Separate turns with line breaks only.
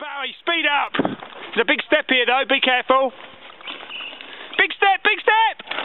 Boughey, speed up. There's a big step here though, be careful. Big step, big step!